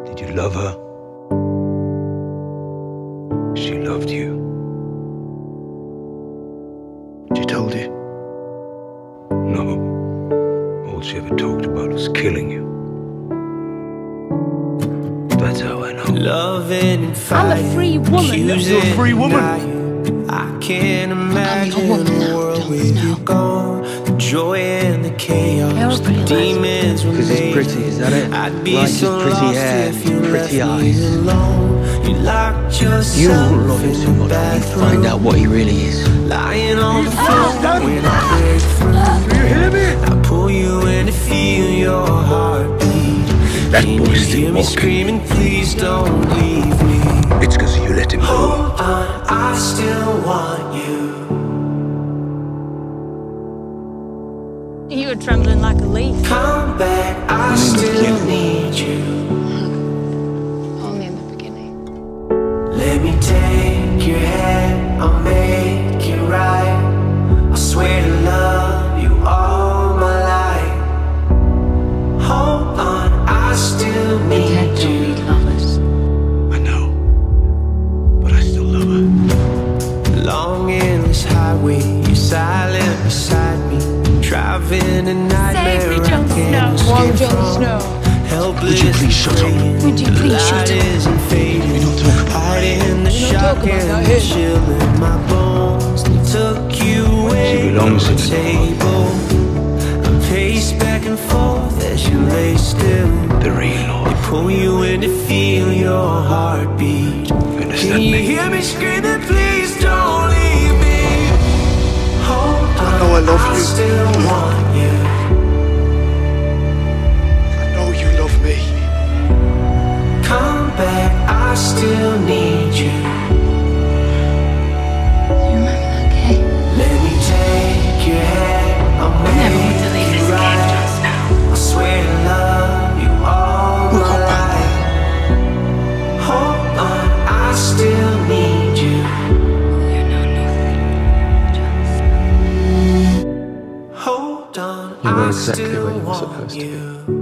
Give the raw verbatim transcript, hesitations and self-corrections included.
Did you love her? She loved you. She told you? No. All she ever talked about was killing you. That's how I know. Loving and I'm a free woman. You're a free woman. I can't imagine I'm your woman a now, world Jon with you Snow. gone. The joy and the chaos, the demons were Because he's pretty, is that it? I'd be Like so his pretty lost hair, if you pretty left eyes. me alone. You locked yourself You won't love in him the so much when you bathroom, find out what he really is. lying on the floor when I break through. Do you hear me? I pull you in to feel your heartbeat. That Can boy's you still hear me walking. screaming, please don't leave me. It's because you let him go. Hold on, I still want you. You were trembling like a leaf. Come back, I still need you. Only in the beginning. Let me take your hand, I'll make it right. I swear to love you all my life. Hold on, I still need you. Lovers. I know. But I still love her. Long endless highway, you're silent beside me. Driving a nightmare Save me, I Jon can't Snow. escape Wrong, Jon from. Snow. Helpless Would you please shut up? Would you please shut up? Isn't fading. We don't talk about Hiding the We don't shock talk about and that the here. chill in my bones. They took you away She belongs from in the the table. I pace back and forth as you lay still. The real They love. pull you in to feel your heartbeat. You Can understand you me? hear me screaming, please don't leave me? Hold on, I know I love I you. still want you. I know you love me. Come back, I still need you. You remember that game? Let me take your hand, I'll Never make want to leave it this game, right. Jon Snow. I swear to love you all my life. Hold on, I still need you. You know nothing, Jon Snow. Hold on, You were I exactly still where you were want supposed to be. you.